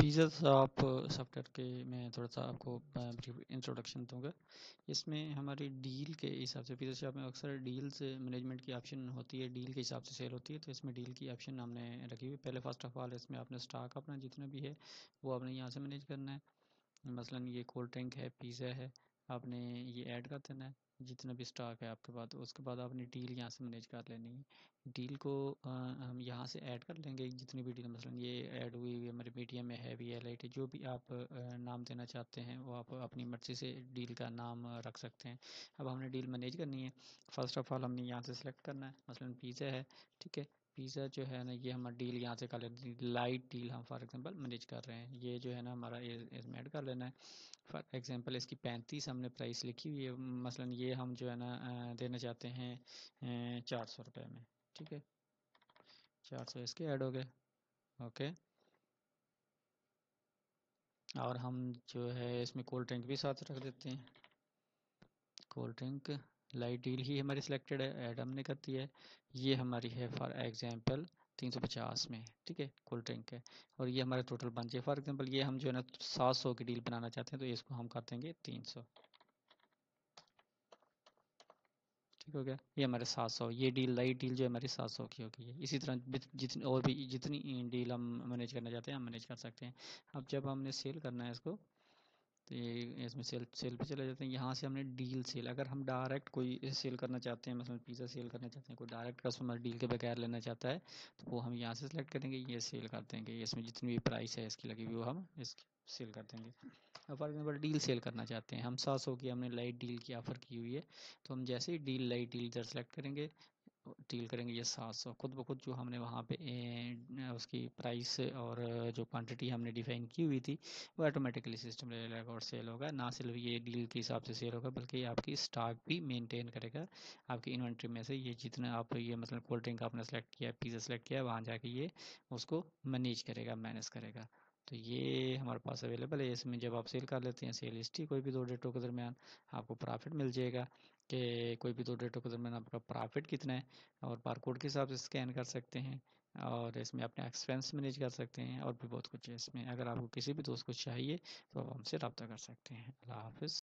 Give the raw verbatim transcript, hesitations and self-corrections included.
Pizza shop software के मैं थोड़ा-सा आपको अ, ब्रीफ इंट्रोडक्शन दूँगा। इसमें हमारी डील के हिसाब से पिज़्ज़ा शॉप में अक्सर डील्स मैनेजमेंट की ऑप्शन होती है, डील के हिसाब से सेल होती है, तो इसमें डील की ऑप्शन हमने रखी हुई है। पहले फ़र्स्ट ऑफ ऑल इसमें आपने स्टॉक अपना जितना भी है, वो आपने यहाँ से मैनेज करना है। मसलन ये कोल्ड ड्रिंक है, पिज़्ज़ा है, आपने ये ऐड कर देना है, जितना भी स्टॉक है आपके पास। उसके बाद आपने डील यहाँ से मैनेज कर लेनी है। डील को अ, हम यहाँ से ऐड कर लेंगे जितनी भी डील, मसलन ये ऐड हुई हुई हमारे मीडियम में, हैवी है, लाइट है, जो भी आप अ, नाम देना चाहते हैं वो आप अपनी मर्ज़ी से डील का नाम अ, रख सकते हैं। अब हमने डील मैनेज करनी है। फ़र्स्ट ऑफ ऑल हमने यहाँ से सिलेक्ट करना है, मसलन पिज़्ज़ा है, ठीक है। पिज़्ज़ा जो है ना, ये हमारा डील यहाँ से कर लेते हैं, लाइट डील हम फॉर एग्जांपल मैनेज कर रहे हैं। ये जो है ना हमारा ये इसमें ऐड कर लेना है। फॉर एग्जांपल इसकी पैंतीस हमने प्राइस लिखी हुई है, मसलन ये हम जो है ना अ, देना चाहते हैं चार सौ रुपये में, ठीक है। चार सौ इसके ऐड हो गए, ओके। और हम जो है इसमें कोल्ड ड्रिंक भी साथ रख देते हैं। कोल्ड ड्रिंक लाइट डील ही हमारी सिलेक्टेड है, ऐड हमने कर दी है। ये हमारी है फॉर एग्जांपल तीन सौ पचास में, ठीक है, कोल्ड ड्रिंक है। और ये हमारे टोटल बन जाए, फॉर एग्जांपल ये हम जो है ना सात सौ की डील बनाना चाहते हैं, तो इसको हम कर देंगे तीन सौ, ठीक हो गया। ये हमारे सात सौ, ये डील लाइट डील जो हमारी सात सौ की हो गई है। इसी तरह जितनी और भी जितनी डील हम मैनेज करना चाहते हैं हम मैनेज कर सकते हैं। अब जब हमने सेल करना है इसको, तो ये इसमें सेल सेल पे चले जाते हैं। यहाँ से हमने डील सेल, अगर हम डायरेक्ट कोई सेल करना चाहते हैं, मतलब पिज़्ज़ा सेल करना चाहते हैं, कोई डायरेक्ट कस्टमर डील के बगैर लेना चाहता है, तो वो हम यहाँ से सेलेक्ट करेंगे, ये सेल कर देंगे। इसमें जितनी भी प्राइस है इसकी लगी हुई वो हम इसकी सेल कर देंगे। अब फॉर एग्जाम्पल डील सेल करना चाहते हैं हम, सात सौ की हमने लाइट डील की ऑफ़र की हुई है, तो हम जैसे ही डील लाइट डील इधर सेलेक्ट करेंगे, डील करेंगे ये सात सौ, खुद ब खुद जो हमने वहाँ पे ए, उसकी प्राइस और जो क्वांटिटी हमने डिफाइन की हुई थी वो ऑटोमेटिकली सिस्टम ले लेगा और सेल होगा। ना सिर्फ ये डील के हिसाब से सेल होगा, बल्कि आपकी स्टॉक भी मेंटेन करेगा। आपकी इन्वेंट्री में से ये जितना आप ये मतलब कोल्ड ड्रिंक आपने सेलेक्ट किया, पिज़्ज़ा सेलेक्ट किया, वहाँ जाके ये उसको मैनेज करेगा, मैनेज करेगा। तो ये हमारे पास अवेलेबल है। इसमें जब आप सेल कर लेते हैं, सेल हिस्ट्री कोई भी दो डेटों के दरमियान आपको प्रॉफिट मिल जाएगा कि कोई भी दो डेटों के दरमियान आपका प्रॉफिट कितना है, और बारकोड के हिसाब से स्कैन कर सकते हैं। और इसमें अपने एक्सपेंस मैनेज कर सकते हैं, और भी बहुत कुछ है इसमें। अगर आपको किसी भी दोस्त को चाहिए तो आप हमसे रब्ता कर सकते हैं। अल्लाह हाफ़िज़।